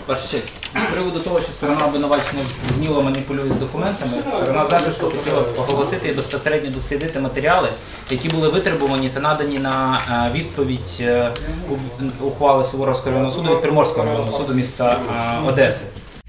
Ваша честь, з приводу того, що сторона обвинувачення вміло маніпулює з документами, сторона захисту хотіла оголосити і безпосередньо дослідити матеріали, які були витребувані та надані на відповідь ухвали Суворовського районного суду від Приморського районного суду міста Одеси.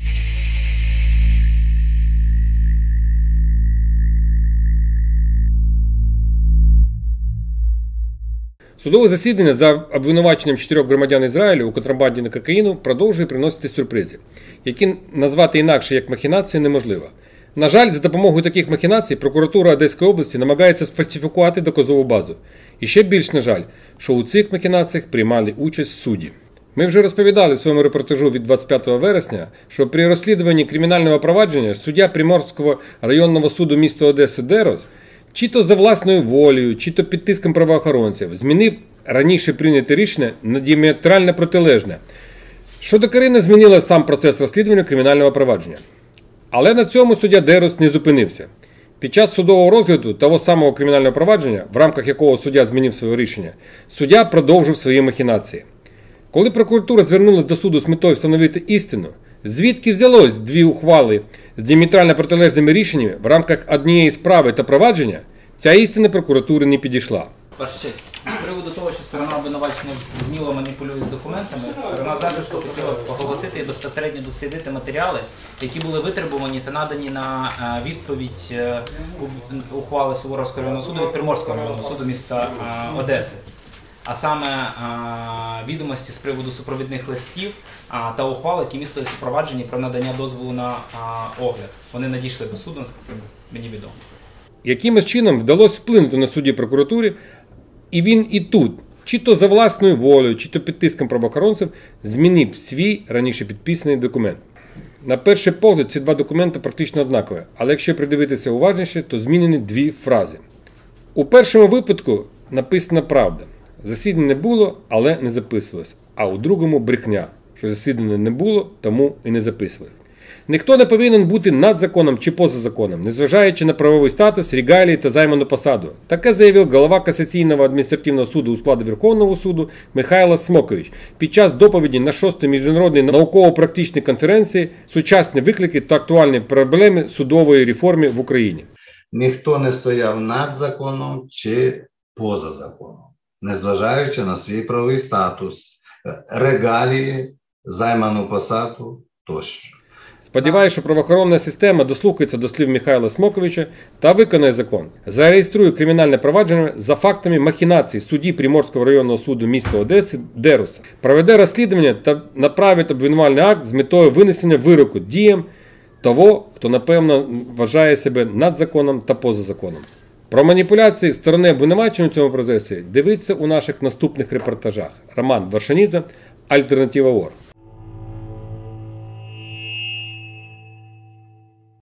Судове засідання за обвинуваченням 4 громадян Ізраїлю у контрабанді на кокаїну продовжує приносити сюрпризи, які назвати інакше як махінації неможливо. На жаль, за допомогою таких махінацій прокуратура Одеської області намагається сфальсифікувати доказову базу. І ще більш на жаль, що у цих махінаціях приймали участь судді. Ми вже розповідали в своєму репортажу від 25 вересня, що при розслідуванні кримінального провадження суддя Приморського районного суду міста Одеси Дерос чи то за власною волею, чи то під тиском правоохоронців змінив раніше прийняте рішення на діаметрально протилежне, що докорінно змінило сам процес розслідування кримінального провадження. Але на цьому суддя Дерос не зупинився. Під час судового розгляду того самого кримінального провадження, в рамках якого суддя змінив своє рішення, суддя продовжив свої махінації. Коли прокуратура звернулася до суду з метою встановити істину, звідки взялось дві ухвали з діаметрально протилежними рішеннями в рамках однієї справи та провадження, ця істина прокуратури не підійшла. Ваша честь, з приводу того, що сторона обвинувачення вміло маніпулює з документами, сторона захисту хотіла оголосити і безпосередньо дослідити матеріали, які були витребувані та надані на відповідь ухвали Суворовського районного суду від Приморського районного суду міста Одеси. А саме відомості з приводу супровідних листів та ухвал, які містилися у провадженні про надання дозволу на огляд. Вони надійшли до суду, наскільки мені відомо. Якимось чином вдалося вплинути на судді прокуратури, і він і тут, чи то за власною волею, чи то під тиском правоохоронців, змінив свій раніше підписаний документ. На перший погляд ці два документи практично однакові, але якщо придивитися уважніше, то змінені дві фрази. У першому випадку написана правда. Засідання не було, але не записувалось. А у другому брехня, що засідання не було, тому і не записувалось. Ніхто не повинен бути над законом чи поза законом, незважаючи на правовий статус, регалії та займану посаду. Таке заявив голова Касаційного адміністративного суду у складі Верховного суду Михайло Смокович під час доповіді на 6-й міжнародній науково-практичній конференції «Сучасні виклики та актуальні проблеми судової реформи в Україні». Ніхто не стояв над законом чи поза законом, незважаючи на свій правовий статус, регалії, займану посаду тощо. Сподіваюся, що правоохоронна система дослухається до слів Михайла Смоковича та виконає закон. Зареєструє кримінальне провадження за фактами махінацій судді Приморського районного суду міста Одеси Дероса. Проведе розслідування та направить обвинувальний акт з метою винесення вироку діям того, хто, напевно, вважає себе над законом та поза законом. Про маніпуляції сторони обвинувачення у цьому процесі дивіться у наших наступних репортажах. Роман Варшанідзе, Альтернатива ОР.